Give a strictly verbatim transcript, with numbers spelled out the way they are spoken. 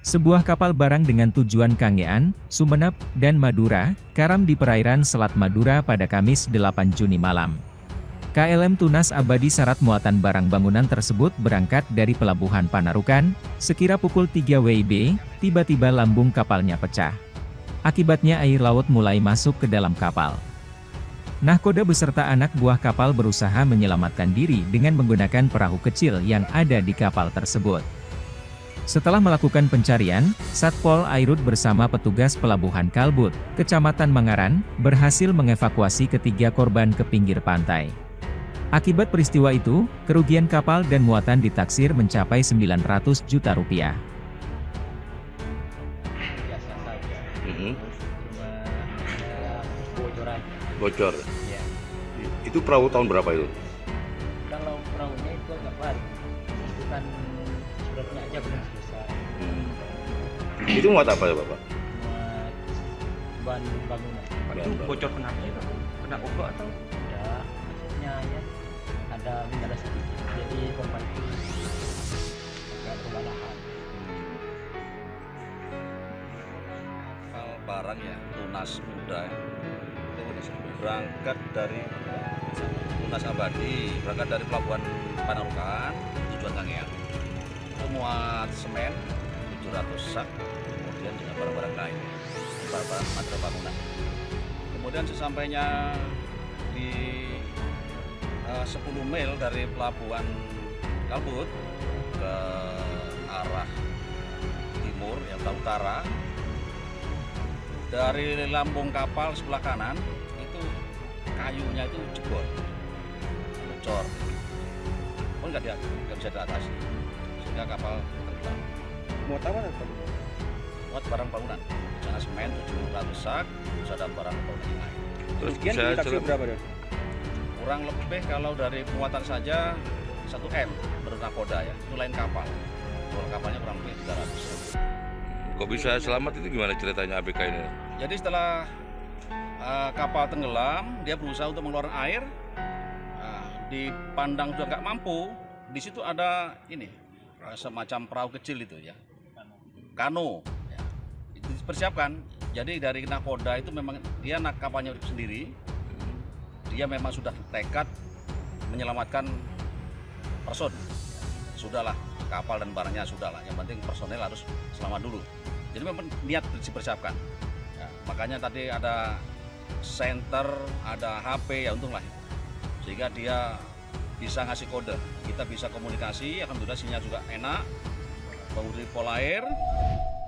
Sebuah kapal barang dengan tujuan Kangean, Sumenep, dan Madura, karam di perairan Selat Madura pada Kamis delapan Juni malam. K L M Tunas Abadi syarat muatan barang bangunan tersebut berangkat dari Pelabuhan Panarukan, sekira pukul tiga W I B, tiba-tiba lambung kapalnya pecah. Akibatnya air laut mulai masuk ke dalam kapal. Nahkoda beserta anak buah kapal berusaha menyelamatkan diri dengan menggunakan perahu kecil yang ada di kapal tersebut. Setelah melakukan pencarian, Satpol Airut bersama petugas Pelabuhan Kalbut, Kecamatan Mangaran, berhasil mengevakuasi ketiga korban ke pinggir pantai. Akibat peristiwa itu, kerugian kapal dan muatan ditaksir mencapai sembilan ratus juta rupiah. Biasa saja. Mhm. Cuma ada bocoran. Bocor. Ya. Itu perahu tahun berapa itu? Kalau perahunya itu agak baru. Itu kan suratnya aja belum selesai. Hmm. Itu muat apa ya Bapak? Muat ban bangunan. Ban Itu bangunan. bocor kenapa itu? Kena ombak atau? Ya, maksudnya ya ada minyak sedikit. Jadi korban itu agak kewalahan. Kapal barang ya, Tunas Muda ya. Itu berangkat dari Tunas Abadi, berangkat dari Pelabuhan Panarukan, tujuan Kangean. Itu muat semen tujuh ratus sak, kemudian juga barang-barang lain, barang-barang material bangunan. Kemudian sesampainya di uh, sepuluh mil dari Pelabuhan Kalbut ke arah timur, yang ke utara, dari lambung kapal sebelah kanan itu kayunya itu jebol, bocor, pun nggak dia nggak bisa diatasi, sehingga kapal tenggelam. Muat apa itu? Muat barang bangunan, misalnya semen tujuh ratus sak, terus ada barang bangunan yang lain. Terus Kerugian bisa ditaksir cerita- berapa, Don? Kurang lebih kalau dari muatan saja satu M menurut nakoda ya, itu lain kapal. Kalau kapalnya kurang lebih tiga ratus. Kok bisa selamat itu gimana ceritanya A B K ini? Jadi setelah uh, kapal tenggelam, dia berusaha untuk mengeluarkan air. Nah, dipandang sudah nggak mampu, di situ ada ini uh, semacam perahu kecil itu ya, kano. Ya. Itu dipersiapkan. Jadi dari nakoda itu memang dia nak kapalnya sendiri, dia memang sudah tekad menyelamatkan person. Sudahlah, kapal dan barangnya sudahlah. Yang penting personel harus selamat dulu. Jadi memang niat dipersiapkan. Ya, makanya tadi ada center, ada H P, ya untunglah. Sehingga dia bisa ngasih kode. Kita bisa komunikasi, alhamdulillah sinyal juga enak. Memberi pola air,